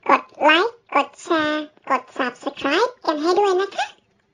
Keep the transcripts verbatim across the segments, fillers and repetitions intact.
กดไลค์กดแชร์กด ซับสไครบ์ กันให้ด้วยนะคะ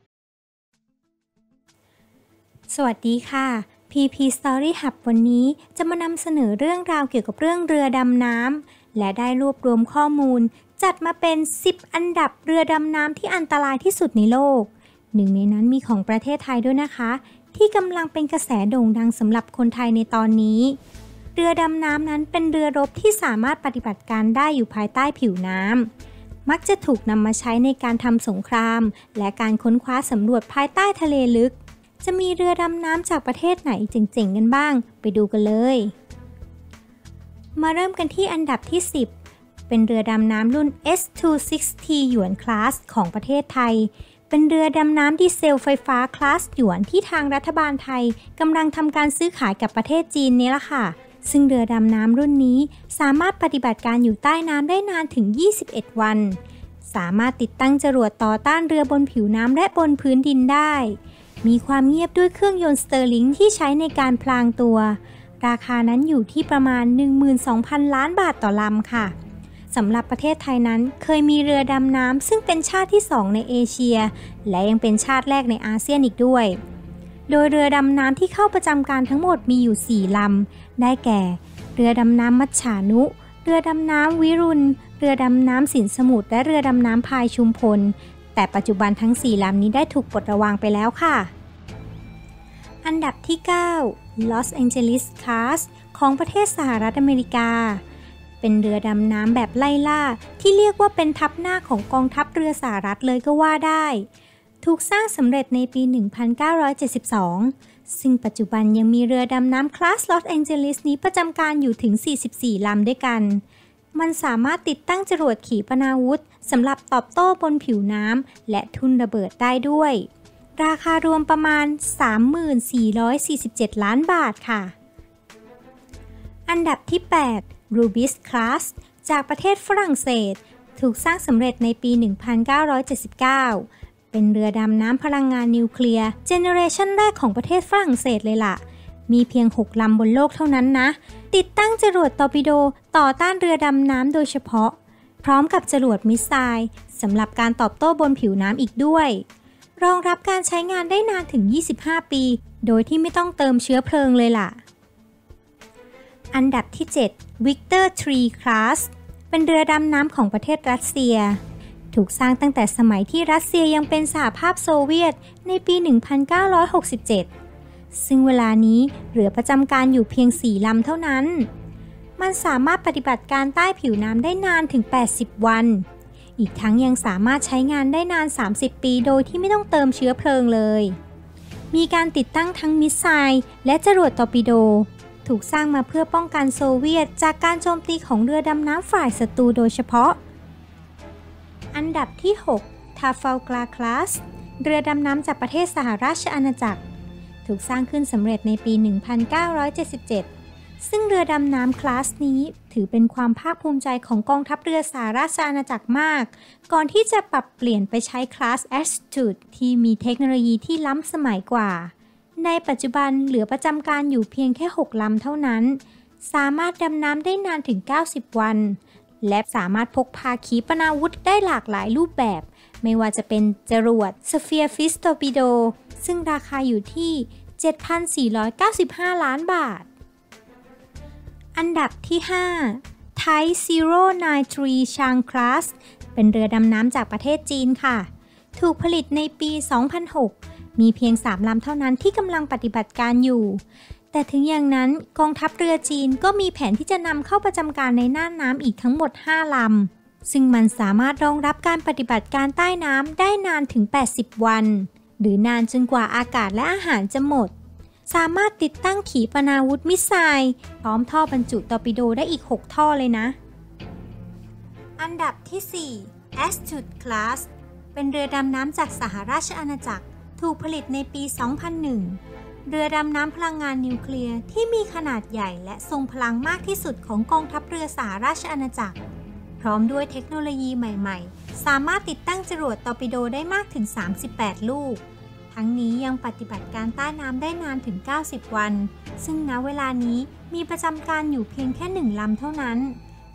สวัสดีค่ะ พี พี Story Hub วันนี้จะมานำเสนอเรื่องราวเกี่ยวกับเรื่องเรือดำน้ำและได้รวบรวมข้อมูลจัดมาเป็นสิบอันดับเรือดำน้ำที่อันตรายที่สุดในโลกหนึ่งในนั้นมีของประเทศไทยด้วยนะคะที่กำลังเป็นกระแสโด่งดังสำหรับคนไทยในตอนนี้เรือดำน้ำนั้นเป็นเรือรบที่สามารถปฏิบัติการได้อยู่ภายใต้ผิวน้ำมักจะถูกนำมาใช้ในการทำสงครามและการค้นคว้าสำรวจภายใต้ทะเลลึกจะมีเรือดำน้ำจากประเทศไหนเจ๋งๆกันบ้างไปดูกันเลยมาเริ่มกันที่อันดับที่สิบเป็นเรือดำน้ำรุ่น เอส ทู ซิกซ์ ที หยวนคลาสของประเทศไทยเป็นเรือดำน้ำดีเซลไฟฟ้าคลาสหยวนที่ทางรัฐบาลไทยกำลังทำการซื้อขายกับประเทศจีนนี่ละค่ะซึ่งเรือดำน้ำรุ่นนี้สามารถปฏิบัติการอยู่ใต้น้ำได้นานถึงยี่สิบเอ็ดวันสามารถติดตั้งจรวดต่อต้านเรือบนผิวน้ำและบนพื้นดินได้มีความเงียบด้วยเครื่องยนต์สเตอร์ลิงที่ใช้ในการพลางตัวราคานั้นอยู่ที่ประมาณ หนึ่งหมื่นสองพัน ล้านบาทต่อลำค่ะสำหรับประเทศไทยนั้นเคยมีเรือดำน้ำซึ่งเป็นชาติที่สองในเอเชียและยังเป็นชาติแรกในอาเซียนอีกด้วยโดยเรือดำน้ำที่เข้าประจำการทั้งหมดมีอยู่สี่ลำได้แก่เรือดำน้ำมัจฉานุเรือดำน้ำวิรุณเรือดำน้ำสินสมุทรและเรือดำน้ำพายชุมพลแต่ปัจจุบันทั้งสี่ลำนี้ได้ถูกปลดระวางไปแล้วค่ะอันดับที่เก้า Los Angeles Class ของประเทศสหรัฐอเมริกาเป็นเรือดำน้ำแบบไล่ล่าที่เรียกว่าเป็นทัพหน้าของกองทัพเรือสหรัฐเลยก็ว่าได้ถูกสร้างสำเร็จในปี หนึ่งพันเก้าร้อยเจ็ดสิบสอง ซึ่งปัจจุบันยังมีเรือดำน้ำคลาส Los Angeles นี้ประจำการอยู่ถึงสี่สิบสี่ลำด้วยกันมันสามารถติดตั้งจรวดขีปนาวุธสำหรับตอบโต้บนผิวน้ำและทุ่นระเบิดได้ด้วยราคารวมประมาณ สามหมื่นสี่พันสี่สิบเจ็ด ล้านบาทค่ะอันดับที่แปด Rubis Class จากประเทศฝรั่งเศสถูกสร้างสำเร็จในปี หนึ่งพันเก้าร้อยเจ็ดสิบเก้า เป็นเรือดำน้ำพลังงานนิวเคลียร์เจเนเรชันแรกของประเทศฝรั่งเศสเลยล่ะมีเพียงหกลำบนโลกเท่านั้นนะติดตั้งจรวดตอร์ปิโดต่อต้านเรือดำน้ำโดยเฉพาะพร้อมกับจรวดมิสไซล์สำหรับการตอบโต้บนผิวน้ำอีกด้วยรองรับการใช้งานได้นานถึงยี่สิบห้าปีโดยที่ไม่ต้องเติมเชื้อเพลิงเลยล่ะอันดับที่เจ็ด Victor ทรี Class เป็นเรือดำน้ำของประเทศรัสเซียถูกสร้างตั้งแต่สมัยที่รัสเซียยังเป็นสหภาพโซเวียตในปี หนึ่งพันเก้าร้อยหกสิบเจ็ด ซึ่งเวลานี้เหลือประจำการอยู่เพียงสี่ลำเท่านั้นมันสามารถปฏิบัติการใต้ผิวน้ำได้นานถึงแปดสิบวันอีกทั้งยังสามารถใช้งานได้นานสามสิบปีโดยที่ไม่ต้องเติมเชื้อเพลิงเลยมีการติดตั้งทั้งมิสไซล์และจรวดตอร์ปิโดถูกสร้างมาเพื่อป้องกันโซเวียตจากการโจมตีของเรือดำน้ำฝ่ายศัตรูโดยเฉพาะอันดับที่หก Trafalgar Class เรือดำน้ำจากประเทศสหราชอาณาจักรถูกสร้างขึ้นสำเร็จในปี หนึ่งพันเก้าร้อยเจ็ดสิบเจ็ดซึ่งเรือดำน้ำคลาสนี้ถือเป็นความภาคภูมิใจของกองทัพเรือสหราชอาณาจักรมากก่อนที่จะปรับเปลี่ยนไปใช้คลาส Astute ที่มีเทคโนโลยีที่ล้ำสมัยกว่าในปัจจุบันเหลือประจำการอยู่เพียงแค่หกลำเท่านั้นสามารถดำน้ำได้นานถึงเก้าสิบวันและสามารถพกพาขีปนาวุธได้หลากหลายรูปแบบไม่ว่าจะเป็นจรวด Sphere Fish Torpedo ซึ่งราคาอยู่ที่ เจ็ดพันสี่ร้อยเก้าสิบห้า ล้านบาทอันดับที่ห้า Type ศูนย์ ไนน์ ทรี Chang Class เป็นเรือดำน้ำจากประเทศจีนค่ะถูกผลิตในปี สองพันหก มีเพียงสามลำเท่านั้นที่กำลังปฏิบัติการอยู่แต่ถึงอย่างนั้นกองทัพเรือจีนก็มีแผนที่จะนำเข้าประจำการในน่านน้ำอีกทั้งหมดห้าลำซึ่งมันสามารถรองรับการปฏิบัติการใต้น้ำได้นานถึงแปดสิบวันหรือนานจนกว่าอากาศและอาหารจะหมดสามารถติดตั้งขีปนาวุธมิสไซล์พร้อมท่อบรรจุตอร์ปิโดได้อีกหกท่อเลยนะอันดับที่สี่ Astute Class เป็นเรือดำน้ำจากสหราชอาณาจักรถูกผลิตในปี สองพันหนึ่ง เรือดำน้ำพลังงานนิวเคลียร์ที่มีขนาดใหญ่และทรงพลังมากที่สุดของกองทัพเรือสหราชอาณาจักรพร้อมด้วยเทคโนโลยีใหม่ๆสามารถติดตั้งจรวดตอร์ปิโดได้มากถึงสามสิบแปดลูกทั้งนี้ยังปฏิบัติการใต้น้ำได้นานถึงเก้าสิบวันซึ่งณเวลานี้มีประจำการอยู่เพียงแค่หนึ่งลำเท่านั้น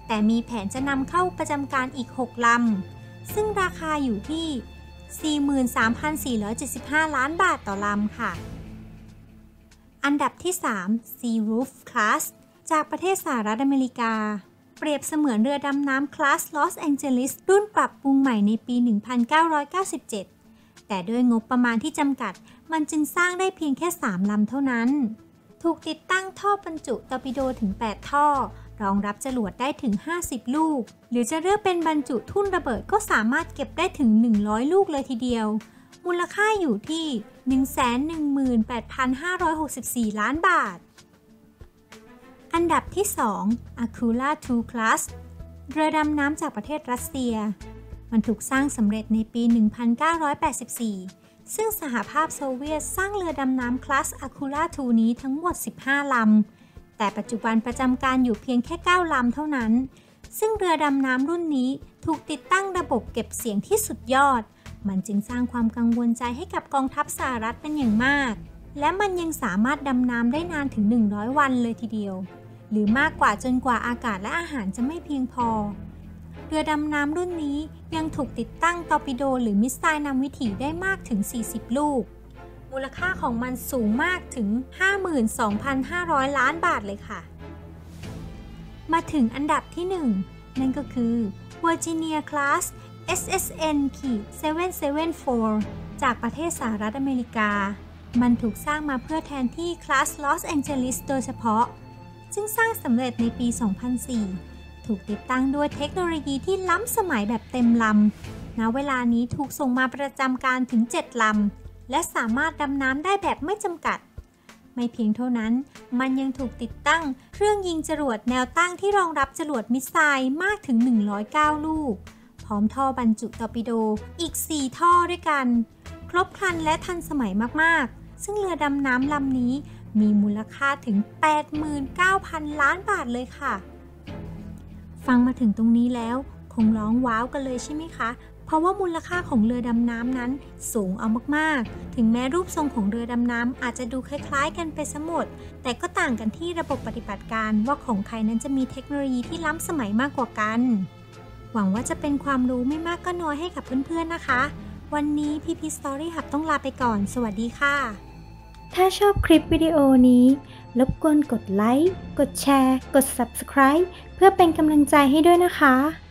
แต่มีแผนจะนำเข้าประจำการอีกหกลำซึ่งราคาอยู่ที่ สี่หมื่นสามพันสี่ร้อยเจ็ดสิบห้า ล้านบาทต่อลำค่ะอันดับที่ สาม Sea Roof Class จากประเทศสหรัฐอเมริกาเปรียบเสมือนเรือดำน้ำคลาสลอสแองเจลิสรุ่นปรับปรุงใหม่ในปี หนึ่งพันเก้าร้อยเก้าสิบเจ็ด แต่ด้วยงบประมาณที่จำกัดมันจึงสร้างได้เพียงแค่ สาม ลำเท่านั้นถูกติดตั้งท่อบรรจุตอร์ปิโดถึง แปด ท่อรองรับจรวดได้ถึง ห้าสิบ ลูกหรือจะเลือกเป็นบรรจุทุ่นระเบิดก็สามารถเก็บได้ถึง หนึ่งร้อย ลูกเลยทีเดียวมูลค่าอยู่ที่ หนึ่งแสนหนึ่งหมื่นแปดพันห้าร้อยหกสิบสี่ ล้านบาทอันดับที่ สอง Akula ทู Class เรือดำน้ำจากประเทศรัสเซียมันถูกสร้างสำเร็จในปี หนึ่งพันเก้าร้อยแปดสิบสี่ ซึ่งสหภาพโซเวียตสร้างเรือดำน้ำคลาส Akula ทู นี้ทั้งหมด สิบห้า ลำแต่ปัจจุบันประจำการอยู่เพียงแค่ เก้า ลำเท่านั้นซึ่งเรือดำน้ำรุ่นนี้ถูกติดตั้งระบบเก็บเสียงที่สุดยอดมันจึงสร้างความกังวลใจให้กับกองทัพสหรัฐเป็นอย่างมากและมันยังสามารถดำน้ำได้นานถึง หนึ่งร้อย วันเลยทีเดียวหรือมากกว่าจนกว่าอากาศและอาหารจะไม่เพียงพอเรือดำน้ำรุ่นนี้ยังถูกติดตั้งตอร์ปิโดหรือมิสไซล์นำวิถีได้มากถึง สี่สิบ ลูกมูลค่าของมันสูงมากถึง ห้าหมื่นสองพันห้าร้อย ล้านบาทเลยค่ะมาถึงอันดับที่ หนึ่ง นั่นก็คือ Virginia Class เอส เอส เอ็น เซเว่น เซเว่น โฟร์ จากประเทศสหรัฐอเมริกามันถูกสร้างมาเพื่อแทนที่คลาส Los Angeles โดยเฉพาะซึ่งสร้างสำเร็จในปี สองพันสี่ ถูกติดตั้งด้วยเทคโนโลยีที่ล้ำสมัยแบบเต็มลำณเวลานี้ถูกส่งมาประจำการถึง เจ็ด ลำและสามารถดำน้ำได้แบบไม่จำกัดไม่เพียงเท่านั้นมันยังถูกติดตั้งเครื่องยิงจรวดแนวตั้งที่รองรับจรวดมิสไซล์มากถึง หนึ่งร้อยเก้า ลูกพร้อมท่อบรรจุตอร์ปิโดอีก สี่ ท่อด้วยกันครบครันและทันสมัยมากๆซึ่งเรือดำน้ำลำนี้มีมูลค่าถึง แปดหมื่นเก้าพัน ล้านบาทเลยค่ะฟังมาถึงตรงนี้แล้วคงร้องว้าวกันเลยใช่ไหมคะเพราะว่ามูลค่าของเรือดำน้ำนั้นสูงเอามากๆถึงแม้รูปทรงของเรือดำน้ำอาจจะดูคล้ายๆกันไปซะหมดแต่ก็ต่างกันที่ระบบปฏิบัติการว่าของใครนั้นจะมีเทคโนโลยีที่ล้ำสมัยมากกว่ากันหวังว่าจะเป็นความรู้ไม่มากก็น้อยให้กับเพื่อนๆนะคะวันนี้ พี พี Story Hub ต้องลาไปก่อนสวัสดีค่ะถ้าชอบคลิปวิดีโอนี้รบกวนกดไลค์กดแชร์กด ซับสไครบ์ เพื่อเป็นกำลังใจให้ด้วยนะคะ